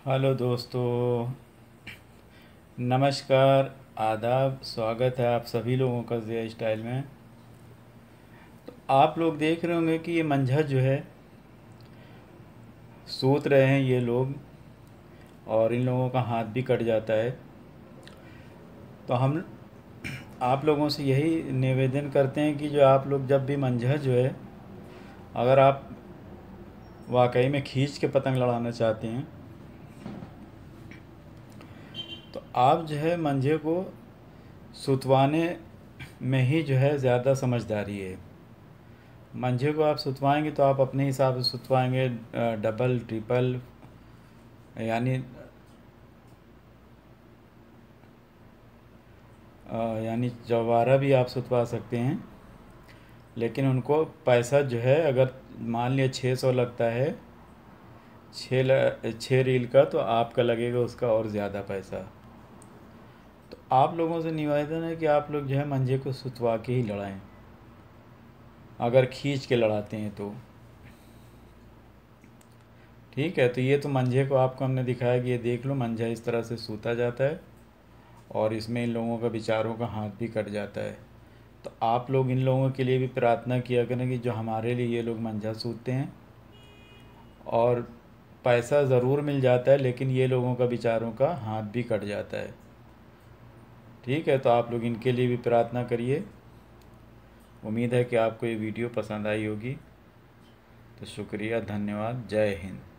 Hello दोस्तों, नमस्कार, आदाब। स्वागत है आप सभी लोगों का ज़िया स्टाइल में। तो आप लोग देख रहे होंगे कि ये मंझर जो है सूत रहे हैं ये लोग, और इन लोगों का हाथ भी कट जाता है। तो हम आप लोगों से यही निवेदन करते हैं कि जो आप लोग जब भी मंझर जो है, अगर आप वाकई में खींच के पतंग लड़ाना चाहते हैं तो आप जो है मंझे को सुतवाने में ही जो है ज़्यादा समझदारी है। मंझे को आप सुतवाएंगे तो आप अपने हिसाब से सुतवाएंगे, डबल ट्रिपल, यानी यानी चौबारा भी आप सुतवा सकते हैं। लेकिन उनको पैसा जो है, अगर मान लिया 600 लगता है 6 रील का, तो आपका लगेगा उसका और ज़्यादा पैसा। तो आप लोगों से निवेदन है कि आप लोग जो है मंझे को सुतवा के ही लड़ाएं, अगर खींच के लड़ाते हैं तो। ठीक है, तो ये तो मंझे को आपको हमने दिखाया कि ये देख लो, मंझा इस तरह से सूता जाता है और इसमें इन लोगों का बेचारों का हाथ भी कट जाता है। तो आप लोग इन लोगों के लिए भी प्रार्थना किया करें कि जो हमारे लिए ये लोग मंझा सूतते हैं, और पैसा ज़रूर मिल जाता है लेकिन ये लोगों का बेचारों का हाथ भी कट जाता है। ठीक है, तो आप लोग इनके लिए भी प्रार्थना करिए। उम्मीद है कि आपको ये वीडियो पसंद आई होगी। तो शुक्रिया, धन्यवाद, जय हिंद।